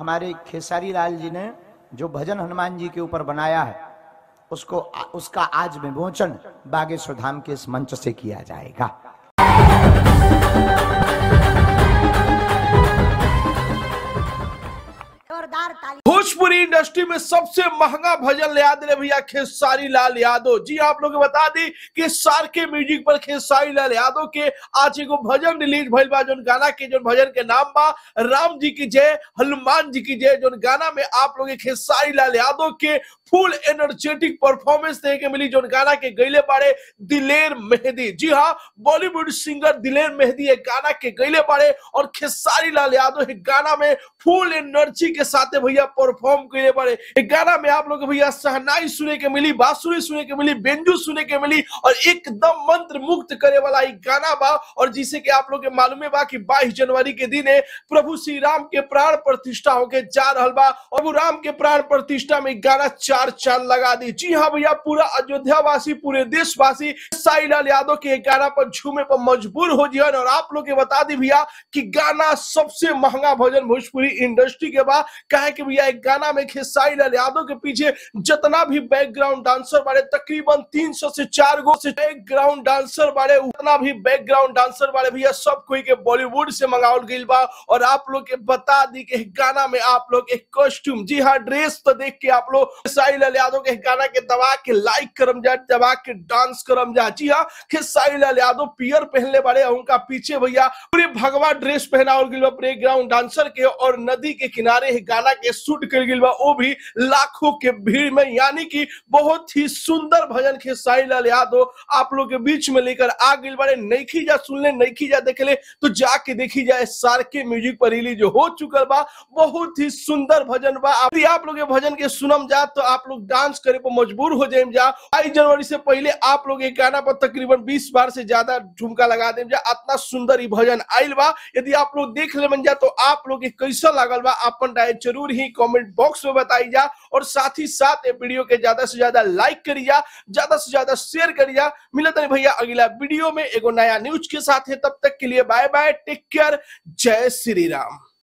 हमारे खेसारी लाल जी ने जो भजन हनुमान जी के ऊपर बनाया है उसका आज विमोचन बागेश्वर धाम के इस मंच से किया जाएगा। भोजपुरी इंडस्ट्री में सबसे महंगा भजन ले आदे भैया खेसारी लाल यादव जी। आप लोग बता दी कि सार के म्यूजिक पर खेसारी लाल यादव के आज एगो भजन रिलीज भइल बा। जोन गाना के जो भजन के नाम बा राम जी की जय हनुमान जी की जय। जोन गाना में आप लोग खेसारी लाल यादव के फुल एनर्जेटिक परफॉर्मेंस देखे के मिली। जोन गाना के गईले बाड़े दिलेर मेहंदी। जी हाँ, बॉलीवुड सिंगर दिलेर मेहंदी एक गाना के गईले बाड़े और खेसारी लाल यादव एक गाना में फुल एनर्जी के साथ भैया परफॉर्म करे बाड़े। एक गाना में आप लोग भैया शहनाई सुने के मिली, बांसुरी सुने के मिली, बेंजू सुने के मिली और एकदम मंत्र मुक्त करे वाला एक गाना बा। और जिसे कि आप लोग के मालूम बा कि 22 जनवरी के दिन प्रभु श्री राम के प्राण प्रतिष्ठा होके जा रहल बा और राम के प्राण प्रतिष्ठा में गाना 4 चांद लगा दी। जी हाँ भैया, पूरा अयोध्या वासी पूरे देशवासी खेसारी लाल यादव के गाना पर झूमे पर मजबूर हो जियन। और आप लोग के बता दी भैया कि गाना सबसे महंगा भजन भोजपुरी इंडस्ट्री के बाद कहे कि भैया एक गाना में खेसारी लाल यादव के पीछे जितना भी बैकग्राउंड डांसर बारे तकरीबन 300 से 4 गो से बैकग्राउंड डांसर बारे, उतना भी बैकग्राउंड डांसर बारे भैया सब कोई के बॉलीवुड से मंगावल गइल बा। और आप लोग के बता दी कि गाना में आप लोग एक कॉस्ट्यूम, जी हाँ ड्रेस तो देख के आप लोग खेसारी लाल यादव के गाना के दबा के लाइक करम जा, दबा के डांस करम जा। जी हाँ, खेसारी लाल यादव पियर पहनले बारे, उनका पीछे भैया पूरे भगवा ड्रेस पहनावल गइल बा बैकग्राउंड डांसर के। और नदी के किनारे गाना के शूट कर गइल बा, वो भी लाखों के भीड़ में। यानी कि बहुत ही सुंदर भजन खेसारी लाल यादव आप लोग के बीच में लेकर आ गइल बारे। नइखी जा सुनले, नइखी जा देखले तो जाके देखी जाए सार के म्यूजिक पर रिलीज हो चुकल बा। बहुत ही सुंदर भजन बा। यदि आप लोग भजन के सुनम जा तो आप लोग डांस करे पर मजबूर हो जाएम जा। 22 जनवरी से पहले आप लोग एक गाना पर तकरीबन 20 बार से ज्यादा झुमका लगा देम जा। इतना सुंदर ही भजन आइल बा। यदि आप लोग देख लेम जा तो आप लोग के कैसा लागल बा अपन राय जरूर ही कमेंट बॉक्स में बताई जा। और साथ ही साथ ये वीडियो के ज्यादा से ज्यादा लाइक करी जा, ज्यादा से ज्यादा शेयर करी जा। मिलत है भैया अगला वीडियो में एगो नया न्यूज के साथ है। तब तक के लिए बाय बाय, टेक केयर, जय श्री राम।